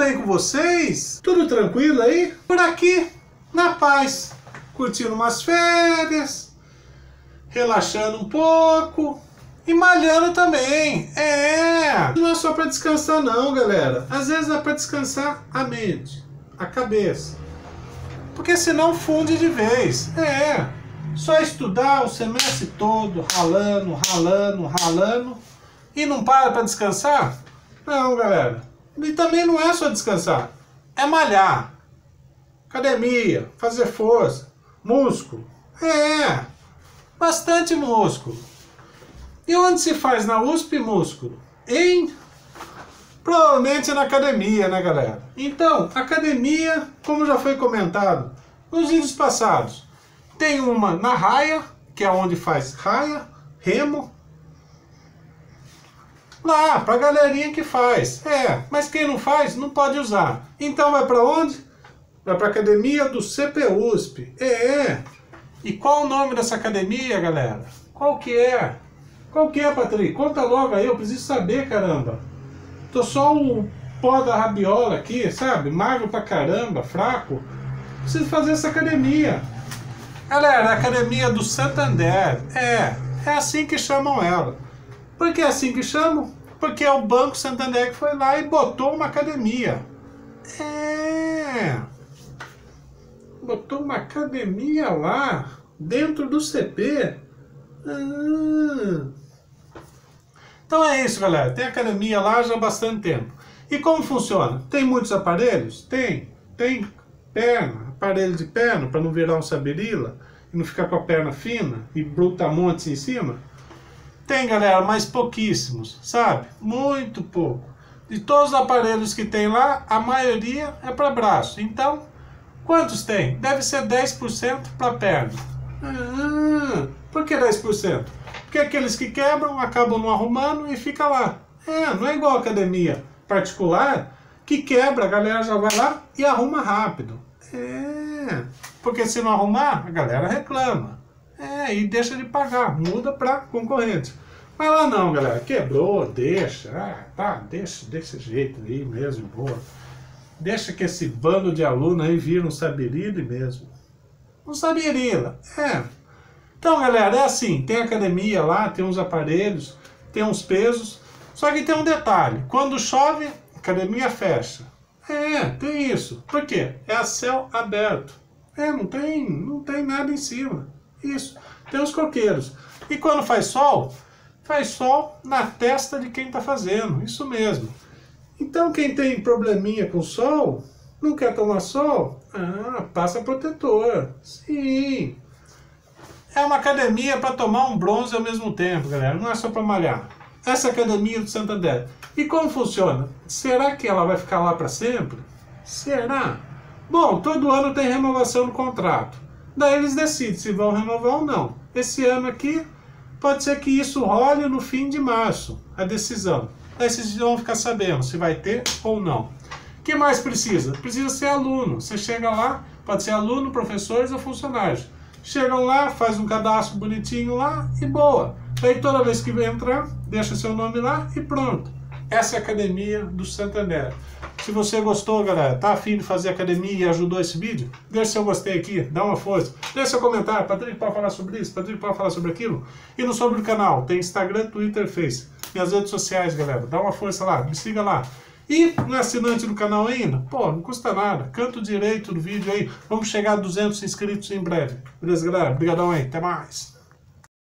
bem com vocês? Tudo tranquilo aí? Por aqui, na paz, curtindo umas férias, relaxando um pouco e malhando também. Não é só para descansar não, galera. Às vezes é para descansar a mente, a cabeça, porque senão funde de vez. Só estudar o semestre todo, ralando, e não para descansar? Não, galera. E também não é só descansar, é malhar, academia, fazer força, músculo. Bastante músculo. E onde se faz na USP músculo? Provavelmente na academia, né, galera? Então, academia, como já foi comentado nos vídeos passados, tem uma na raia, que é onde faz raia, remo, lá, pra galerinha que faz. Mas quem não faz, não pode usar. Então vai pra onde? Vai pra academia do CPUSP. E qual o nome dessa academia, galera? Qual que é? Qual que é, Patrick? Conta logo aí, eu preciso saber, caramba. Tô só o pó da rabiola aqui, sabe? Magro pra caramba, fraco. Preciso fazer essa academia. Galera, a academia do Santander. É assim que chamam ela. Por que é assim que chamam? Porque é o Banco Santander que foi lá e botou uma academia. Botou uma academia lá, dentro do CP. Então é isso, galera. Tem academia lá já há bastante tempo. E como funciona? Tem muitos aparelhos? Tem perna, aparelho de perna, para não virar um sabirila e não ficar com a perna fina e brutamontes em cima. Tem, galera, mas pouquíssimos, sabe? Muito pouco. De todos os aparelhos que tem lá, a maioria é para braço. Então, quantos tem? Deve ser 10% para perna. Por que 10%? Porque aqueles que quebram acabam não arrumando e fica lá. Não é igual a academia particular, que quebra, a galera já vai lá e arruma rápido. Porque se não arrumar, a galera reclama. E deixa de pagar, muda para concorrente. Mas lá não, galera, quebrou, deixa, deixa desse jeito aí mesmo, boa. Deixa que esse bando de aluno aí vira um sabirila mesmo. Um sabirila, Então, galera, é assim, tem academia lá, tem uns aparelhos, tem uns pesos, só que tem um detalhe, quando chove, a academia fecha. Tem isso. Por quê? É a céu aberto. Não tem nada em cima. Isso. Tem os coqueiros. E quando faz sol na testa de quem está fazendo. Isso mesmo. Então quem tem probleminha com sol, não quer tomar sol, passa protetor. Sim. É uma academia para tomar um bronze ao mesmo tempo, galera. Não é só para malhar. Essa academia do Santander. E como funciona? Será que ela vai ficar lá para sempre? Será? Bom, todo ano tem renovação do contrato. Daí eles decidem se vão renovar ou não. Esse ano aqui, pode ser que isso role no fim de março, a decisão. Daí vocês vão ficar sabendo se vai ter ou não. O que mais precisa? Precisa ser aluno. Você chega lá, pode ser aluno, professores ou funcionários. Chegam lá, faz um cadastro bonitinho lá e boa. Daí toda vez que vem entrar, deixa seu nome lá e pronto. Essa é a academia do Santander. Se você gostou, galera, tá afim de fazer academia e ajudou esse vídeo, deixa seu gostei aqui, dá uma força. Deixa seu comentário, Patrick pode falar sobre isso, Patrick pode falar sobre aquilo. E no sobre o canal, tem Instagram, Twitter, Face. Minhas redes sociais, galera, dá uma força lá, me siga lá. E não é assinante do canal ainda? Pô, não custa nada. Canto direito do vídeo aí. Vamos chegar a 200 inscritos em breve. Beleza, galera? Obrigadão aí. Até mais.